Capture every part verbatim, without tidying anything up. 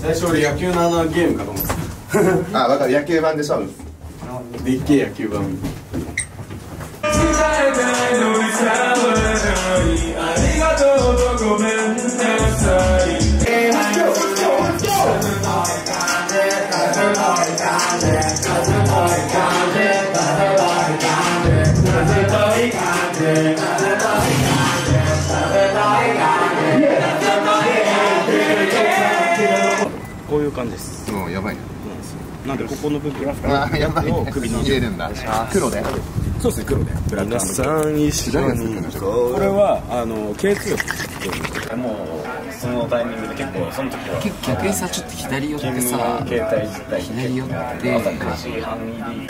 最初俺野球のあのゲームかと思ってた。 あ、分かる、野球版でしょ。 でっけえ野球版。 こういう感じです。 もうやばいね。 なんでここの部分あ、やばいね。 首に入れるんだ。黒で。 そうですね、黒でブラック皆さん一緒にこれはあの ケーツー もうそのタイミングで結構その時は結構逆にさ、ちょっと左寄ってさ、 携帯自体左寄って四半入り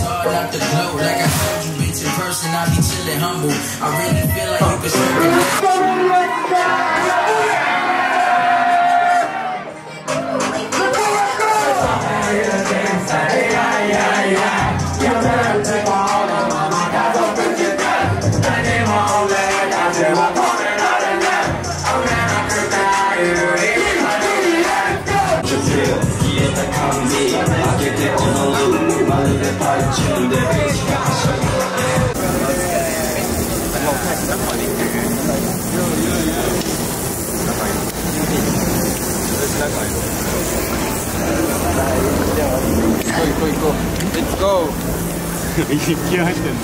気合入ってんの。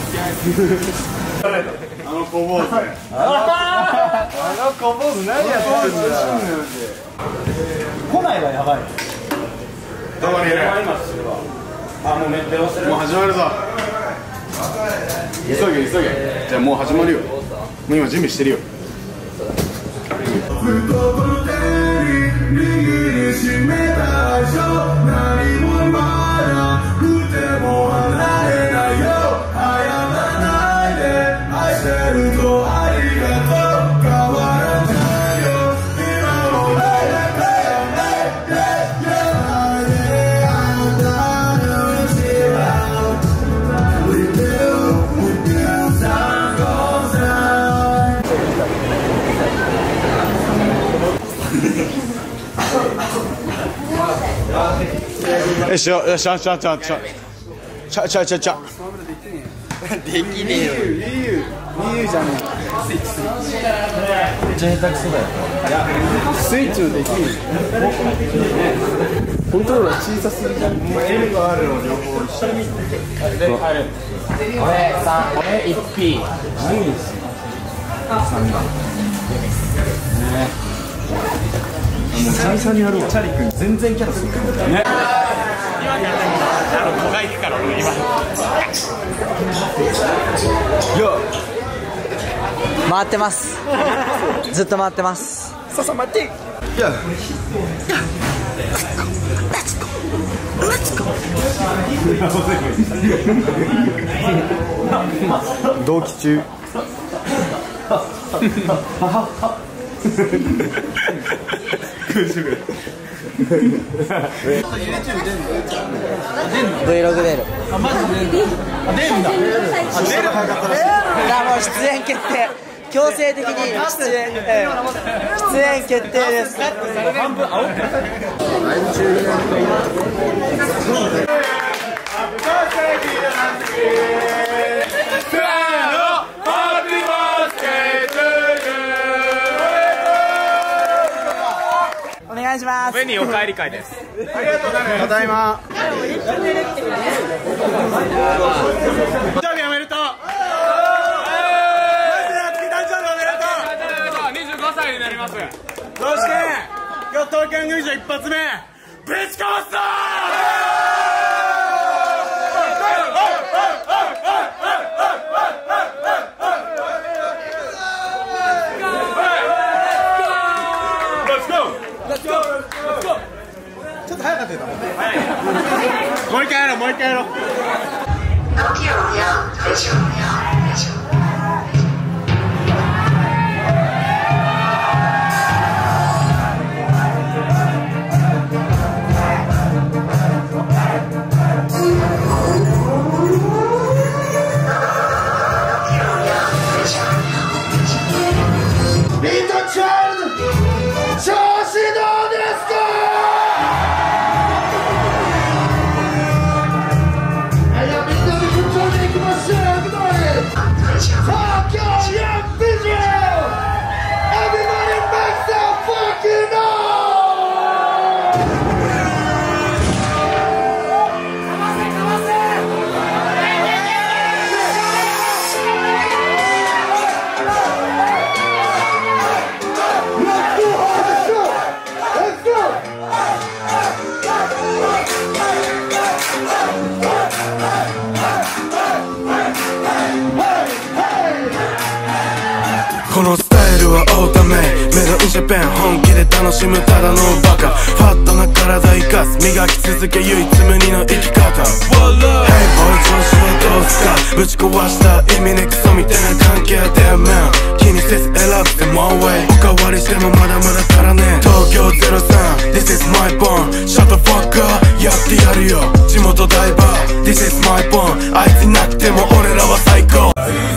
あの小坊主。あの小坊主何やってんだよ。来ないはやばい。 どこにいる？ あ、もうめっちゃ忘れる。 もう始まるぞ。急げ急げ。じゃあもう始まるよ。もう今準備してるよ。よしよしよしよしよしよしちゃちゃちゃちゃできねえよ。 理由理由じゃねめっちゃ下手くそだよ。 えスイッチのできるコントローラー小さすぎじゃん。 L があるの両方一緒にで入る。 俺さん、俺いちピー。 何にするさんばんね。もうチャリさんにやるわ。チャリ君全然キャラするからね。今からあの子が行くから俺今。 回ってます。ずっと回ってます。 ささ待って。いや。同期中。 Vlog 出る。 あ、マジで出るんだ。あ、出る早かったらしい。 だもう出演決定。強制的に出演、えー、出演決定です。 半分煽ってる。 お願いします。 上にお帰り会です。 ありがとうございます。ただいま。誕生日おめでとう。 にじゅうごさいになります。 そして今日東京入場一発目ぶちかますぞちょっと早かったよ。もう一回やろうもう一回やろう。ビートチャイルド調子どうですか。 このスタイルはオーダーメイメイドインジャパン本気で楽しむただのバカファットな体生かす磨き続け唯一無二の生き方 Hey boy 調子はどうすかぶち壊した意味ねクソみたいな関係だよ man 気にせず選ぶぜ my way おかわりしてもまだまだ足らねえ東京ゼロさん This is my born Shut the fuck up やってやるよ地元ダイバー This is my born あいついなくても俺らは最高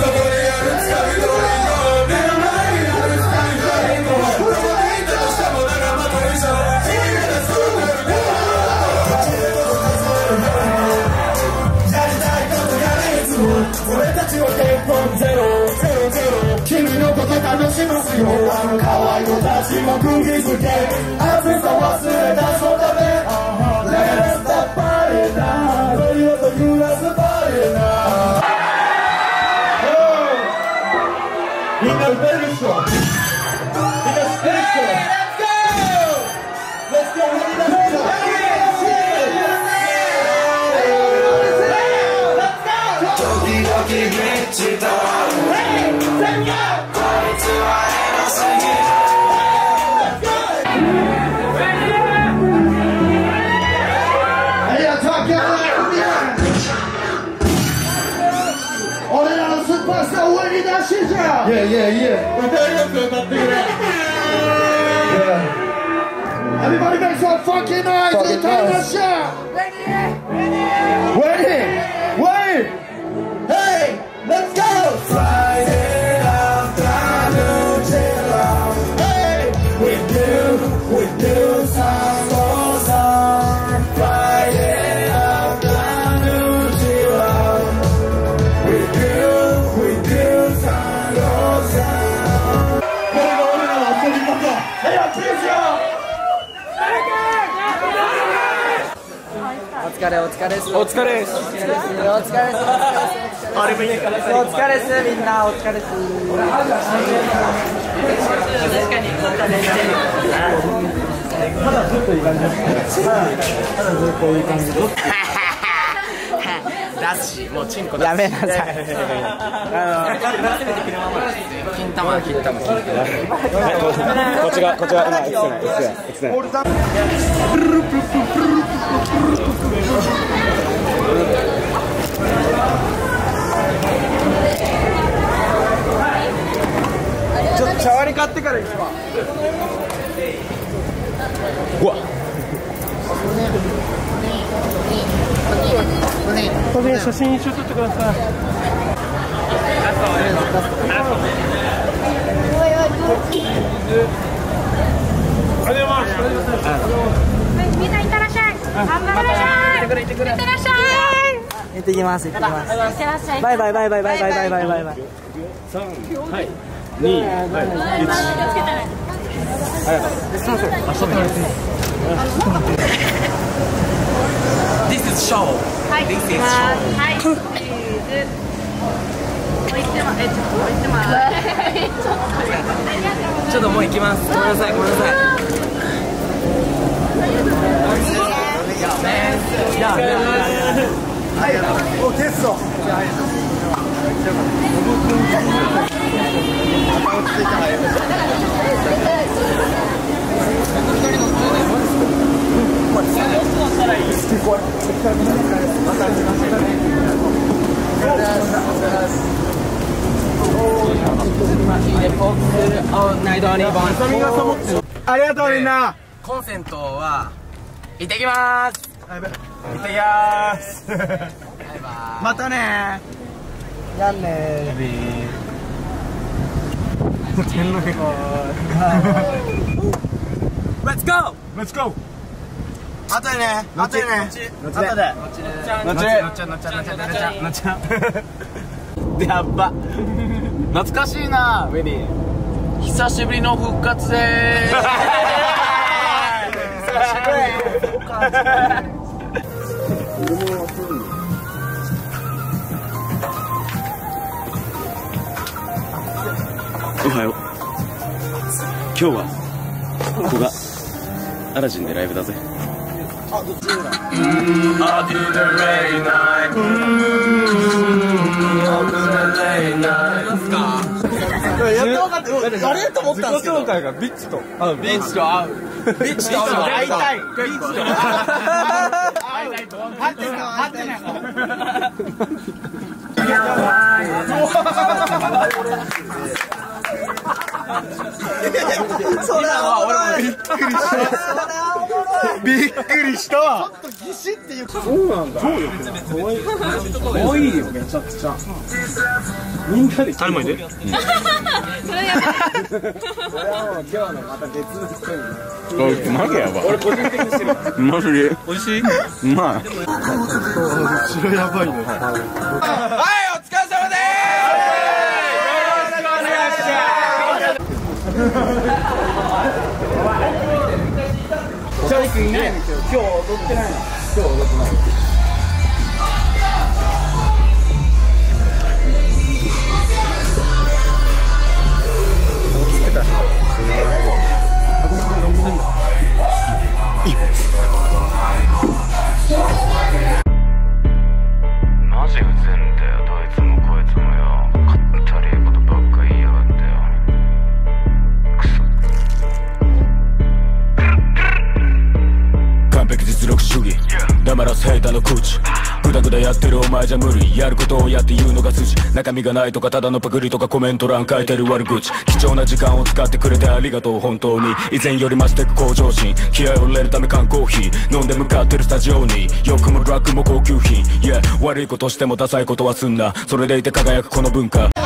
君のこと楽しますよあの可愛い子たちも釘付け暑さ忘れたそのため Let's stop party now とりあえず揺らすパリーなみんな歌える人みんな知ってる人 Let's go! Let's go! Let's go! 時々ビッチだ俺らのスーパースター上に出してじゃん Yeah, yeah, yeah 歌えるやつ歌ってくれ Yeah Everybody make some fucking noise 歌いましょう Ready? Ready? Ready? Hey! Let's go! Friday afternoon chill out Hey! We do, we do some goes on Friday afternoon chill out We do, we do some goes on これが俺らの遊び方 Hey, I'm Tricia! お疲れお疲れっすお疲れっすお疲れっすお疲れっすお疲れっすみんなお疲れっすまだずっといい感じですまだずっといい感じです出すしもうチンコ出すやめなさい金玉金玉金玉こっちがこっちが今 X ね X ね X ねちょっと茶割り買ってから行くわうわこれ写真一緒撮ってくださいみんないってらっしゃい。頑張らっしゃい。いってらっしゃい。 行ってきます行ってきますいってらっしゃい。 バイバイバイバイバイバイバイバイバイバイさんはいにはいいち気をつけてね。 This is show はい。 This is show はい。チーズ。置いてまえちょっと置いてまちょっともう行きますごめんなさいごめんなさいおテストありがとうみんなコンセントは行ってきまーす行ってきまーすバイバイまたねやんね天皇陛下 Let's go! Let's go あとでねあとでね後で後でのっちゃんのっちゃんのっちゃんのっちゃんのっちゃんやっば懐かしいなウェディ久しぶりの復活でーす久しぶりの復活おはよう。今日はここがアラジンでライブだぜ。 I did a late night. I did a late night. やっと分かって、あれと思ったんですけど。 自己紹介がビッチと。 ビーチと会う。ビーチと会いたい。ビーチと会いたいと。会ってない。会ってない。 それは俺もびっくりした。びっくりしたわ。ちょっとギシっていう。 そうなんだ。超良くない。可愛い。可愛いよめちゃくちゃ。みんなで。誰もいて。それやばい。それはもう今日のまた別の人に。 おい、マジやば。俺個人的にしてる。うますぎ。美味しい。うまい。 白やばいね。はい、お疲れ様です。 チャリ君いないんですよ。今日踊ってないの。今日踊ってない。 マジうぜんだよ、どいつもこいつもよ。かったりいことばっか言いやがってよ。 完璧実力主義黙らすヘイターの口グダグダやってるお前じゃ無理やることをやって言うのが筋中身がないとかただのパクリとかコメント欄書いてる悪口貴重な時間を使ってくれてありがとう本当に以前より増してく向上心気合を入れるため缶コーヒー飲んで向かってるスタジオに欲もドラッグも高級品 Yeah 悪いことしてもダサいことはすんなそれでいて輝くこの文化